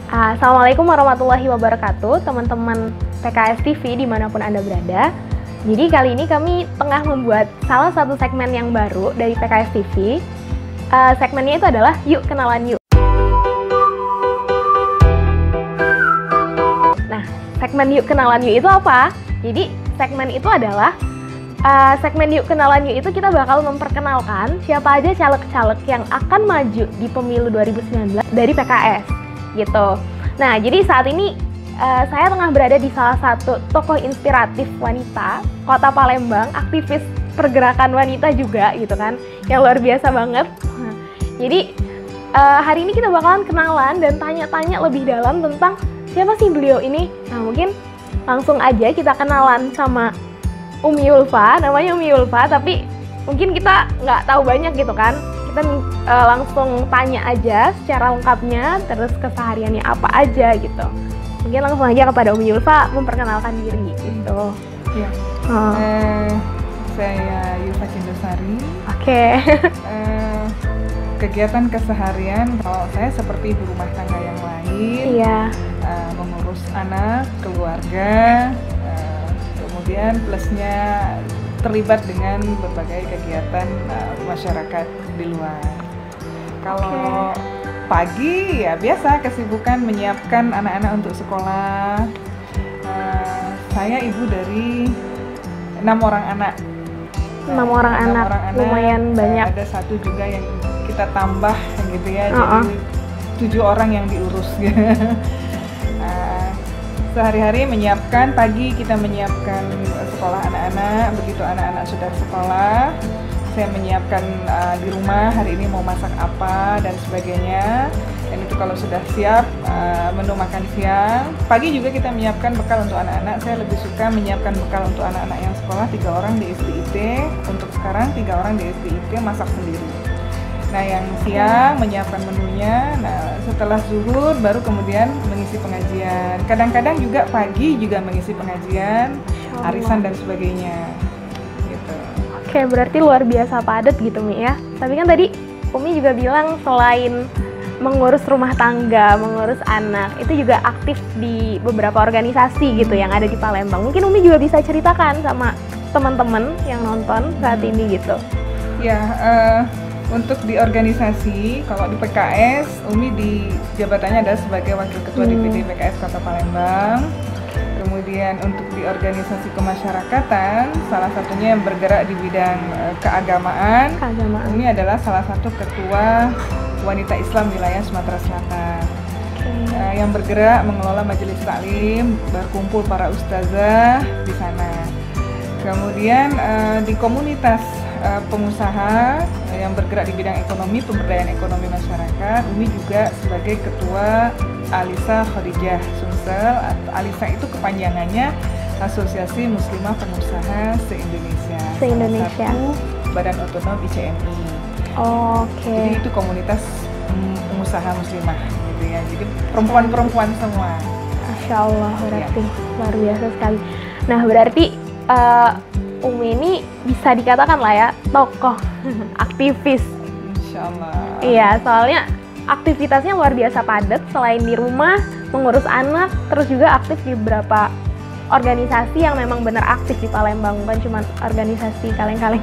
Assalamualaikum warahmatullahi wabarakatuh, teman-teman PKS TV dimanapun Anda berada. Jadi kali ini kami tengah membuat salah satu segmen yang baru dari PKS TV. Segmennya itu adalah Yuk Kenalan Yuk. Nah, segmen Yuk Kenalan Yuk itu apa? Jadi segmen itu adalah segmen Yuk Kenalan Yuk itu kita bakal memperkenalkan siapa aja caleg-caleg yang akan maju di pemilu 2019 dari PKS gitu. Nah, jadi saat ini saya tengah berada di salah satu tokoh inspiratif wanita Kota Palembang, aktivis pergerakan wanita juga gitu kan, yang luar biasa banget. Jadi hari ini kita bakalan kenalan dan tanya-tanya lebih dalam tentang siapa sih beliau ini. Nah, mungkin langsung aja kita kenalan sama Umi Ulfa, namanya Umi Ulfa, tapi mungkin kita nggak tahu banyak gitu kan. Kita langsung tanya aja secara lengkapnya, terus kesehariannya apa aja gitu. Mungkin langsung aja kepada Umi Ulfa memperkenalkan diri gitu. Ya. Saya Yulfa Cindosari. Oke. Kegiatan keseharian kalau saya seperti ibu rumah tangga yang lain. Iya. Mengurus anak, keluarga, kemudian plusnya terlibat dengan berbagai kegiatan masyarakat di luar. Kalau pagi ya biasa kesibukan menyiapkan anak-anak untuk sekolah. Saya ibu dari 6 orang anak. 6 orang anak, lumayan banyak. Ada satu juga yang kita tambah gitu ya, jadi 7 orang yang diurus. Sehari-hari menyiapkan, pagi kita menyiapkan sekolah anak-anak, begitu anak-anak sudah sekolah, saya menyiapkan di rumah hari ini mau masak apa dan sebagainya. Dan itu kalau sudah siap menu makan siang, pagi juga kita menyiapkan bekal untuk anak-anak. Saya lebih suka menyiapkan bekal untuk anak-anak yang sekolah, 3 orang di SDIT, untuk sekarang 3 orang di SDIT masak sendiri. Nah, yang siang menyiapkan menunya. Nah, setelah zuhur baru kemudian mengisi pengajian. Kadang-kadang juga pagi juga mengisi pengajian, arisan dan sebagainya. Gitu. Oke, berarti luar biasa padat gitu Mi ya. Tapi kan tadi Umi juga bilang selain mengurus rumah tangga, mengurus anak, itu juga aktif di beberapa organisasi gitu yang ada di Palembang. Mungkin Umi juga bisa ceritakan sama teman-teman yang nonton saat ini gitu. Ya, untuk di organisasi, kalau di PKS, Umi di jabatannya adalah sebagai Wakil Ketua DPD PKS Kota Palembang. Kemudian untuk di organisasi kemasyarakatan, salah satunya yang bergerak di bidang keagamaan. Umi adalah salah satu Ketua Wanita Islam Wilayah Sumatera Selatan. Yang bergerak mengelola majelis taklim, berkumpul para ustazah di sana. Kemudian di komunitas pengusaha yang bergerak di bidang ekonomi, pemberdayaan ekonomi masyarakat, Umi juga sebagai Ketua Alisa Khadijah Sumsel. Alisa itu kepanjangannya Asosiasi Muslimah Pengusaha Se-Indonesia. Se-Indonesia. Badan otonom ICMI. Oke. Jadi itu komunitas pengusaha muslimah gitu ya. Jadi perempuan-perempuan semua. Masya Allah, berarti luar biasa sekali. Nah, berarti Umi ini bisa dikatakan lah ya tokoh aktivis. Insya Allah. Iya, soalnya aktivitasnya luar biasa padat. Selain di rumah mengurus anak, terus juga aktif di beberapa organisasi yang memang benar aktif di Palembang, bukan cuma organisasi kaleng-kaleng.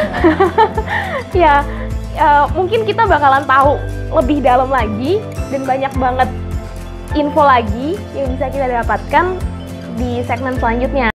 Ya, mungkin kita bakalan tahu lebih dalam lagi dan banyak banget info lagi yang bisa kita dapatkan di segmen selanjutnya.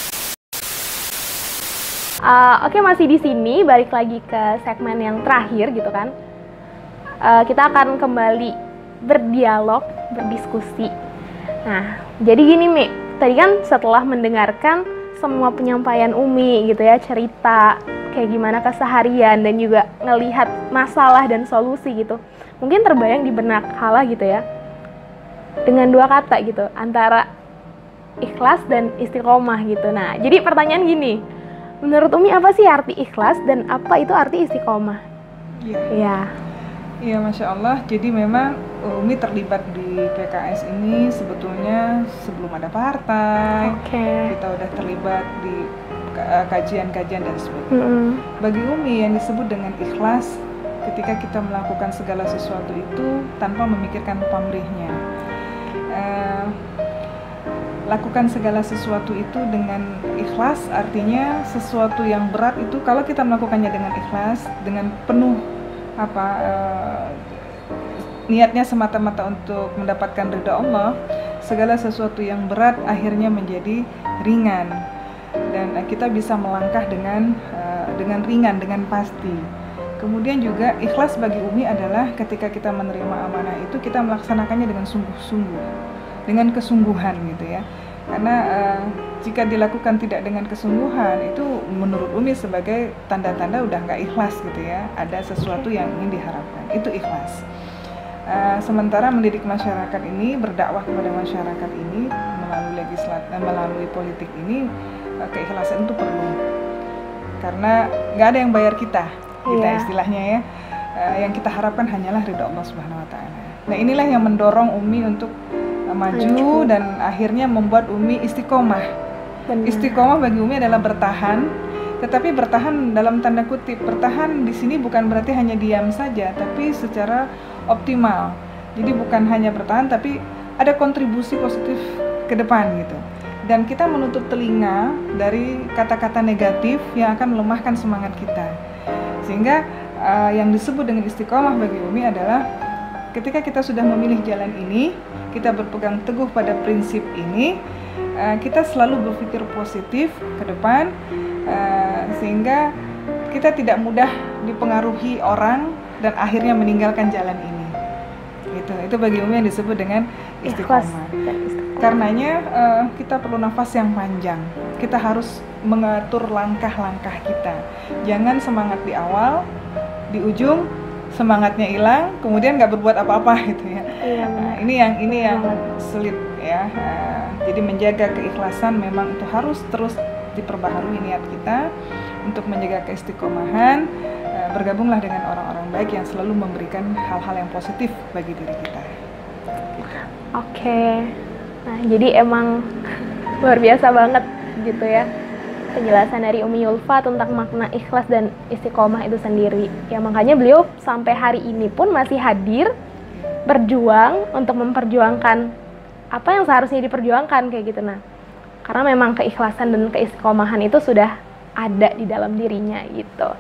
Oke, masih di sini, balik lagi ke segmen yang terakhir gitu kan. Kita akan kembali berdialog, berdiskusi. Nah, jadi gini Mi, tadi kan setelah mendengarkan semua penyampaian Umi gitu ya, cerita kayak gimana keseharian dan juga ngelihat masalah dan solusi gitu. Mungkin terbayang di benak Hala gitu ya, dengan 2 kata gitu, antara ikhlas dan istiqomah gitu. Nah, jadi pertanyaan gini, menurut Umi apa sih arti ikhlas dan apa itu arti istiqomah? Iya. Iya, Masya Allah. Jadi memang Umi terlibat di PKS ini sebetulnya sebelum ada partai. Kita udah terlibat di kajian-kajian dan sebagainya. Bagi Umi yang disebut dengan ikhlas ketika kita melakukan segala sesuatu itu tanpa memikirkan pamrihnya. lakukan segala sesuatu itu dengan ikhlas, artinya sesuatu yang berat itu kalau kita melakukannya dengan ikhlas, dengan penuh niatnya semata-mata untuk mendapatkan ridha Allah, segala sesuatu yang berat akhirnya menjadi ringan dan kita bisa melangkah dengan ringan, dengan pasti. Kemudian juga ikhlas bagi Umi adalah ketika kita menerima amanah itu kita melaksanakannya dengan sungguh-sungguh, dengan kesungguhan gitu ya. Karena jika dilakukan tidak dengan kesungguhan itu menurut Umi sebagai tanda-tanda udah nggak ikhlas gitu ya. Ada sesuatu yang ingin diharapkan, itu ikhlas. Sementara mendidik masyarakat ini, berdakwah kepada masyarakat ini melalui politik ini, keikhlasan itu perlu. Karena nggak ada yang bayar kita istilahnya ya. Yang kita harapkan hanyalah ridha Allah Subhanahu Wa Taala. Nah inilah yang mendorong Umi untuk maju dan akhirnya membuat Umi istiqomah. Istiqomah bagi Umi adalah bertahan, tetapi bertahan dalam tanda kutip. Bertahan di sini bukan berarti hanya diam saja, tapi secara optimal. Jadi bukan hanya bertahan, tapi ada kontribusi positif ke depan gitu. Dan kita menutup telinga dari kata-kata negatif yang akan melemahkan semangat kita. Sehingga yang disebut dengan istiqomah bagi Umi adalah ketika kita sudah memilih jalan ini, kita berpegang teguh pada prinsip ini, kita selalu berpikir positif ke depan, sehingga kita tidak mudah dipengaruhi orang dan akhirnya meninggalkan jalan ini. Itu bagi Umi yang disebut dengan istiqomah. Karenanya kita perlu nafas yang panjang. Kita harus mengatur langkah-langkah kita. Jangan semangat di awal, di ujung semangatnya hilang, kemudian nggak berbuat apa-apa gitu ya. Ini yang sulit ya. Jadi menjaga keikhlasan memang itu harus terus diperbaharui niat kita untuk menjaga keistiqomahan. Bergabunglah dengan orang-orang baik yang selalu memberikan hal-hal yang positif bagi diri kita. Oke. Nah, jadi emang luar biasa banget gitu ya penjelasan dari Umi Yulfa tentang makna ikhlas dan istiqomah itu sendiri. Ya makanya beliau sampai hari ini pun masih hadir berjuang untuk memperjuangkan apa yang seharusnya diperjuangkan kayak gitu. Nah, karena memang keikhlasan dan keistiqomahan itu sudah ada di dalam dirinya gitu.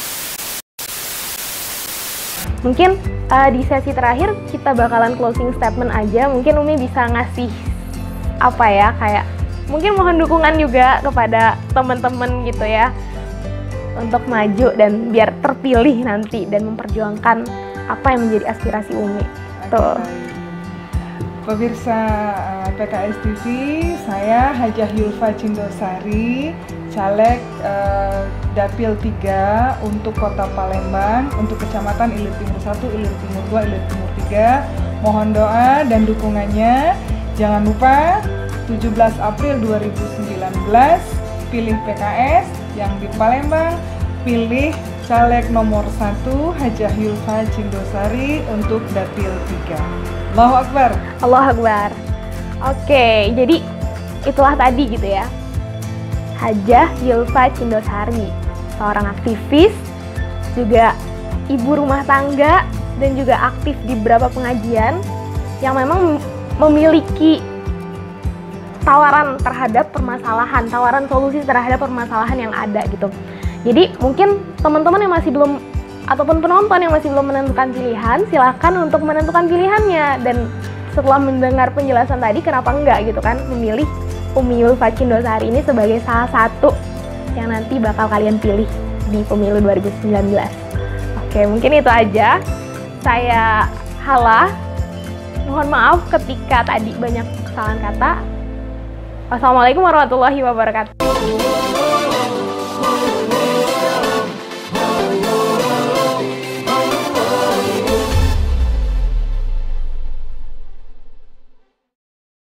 Mungkin di sesi terakhir kita bakalan closing statement aja. Mungkin Umi bisa ngasih apa ya, kayak mungkin mohon dukungan juga kepada teman-teman gitu ya untuk maju dan biar terpilih nanti dan memperjuangkan apa yang menjadi aspirasi Umi. Tuh. Pemirsa PKS TV, saya Hajah Yulfa Cindosari, caleg Dapil 3 untuk Kota Palembang, untuk Kecamatan Ilir Timur 1, Ilir Timur 2, Ilir Timur 3. Mohon doa dan dukungannya. Jangan lupa 17 April 2019 pilih PKS yang di Palembang, pilih caleg nomor 1 Hajah Yulfa Cindosari untuk Dapil 3. Allahu Akbar. Allahu Akbar. Oke, jadi itulah tadi gitu ya. Hajah Yulfa Cindosari, seorang aktivis, juga ibu rumah tangga dan juga aktif di beberapa pengajian yang memang memiliki tawaran terhadap permasalahan, tawaran solusi terhadap permasalahan yang ada gitu. Jadi mungkin teman-teman yang masih belum ataupun penonton yang masih belum menentukan pilihan, silakan untuk menentukan pilihannya. Dan setelah mendengar penjelasan tadi, kenapa enggak gitu kan memilih Umi Yulfa Cindosari ini sebagai salah satu yang nanti bakal kalian pilih di pemilu 2019. Oke, mungkin itu aja. Saya Hala. Mohon maaf ketika tadi banyak kesalahan kata. Wassalamualaikum warahmatullahi wabarakatuh.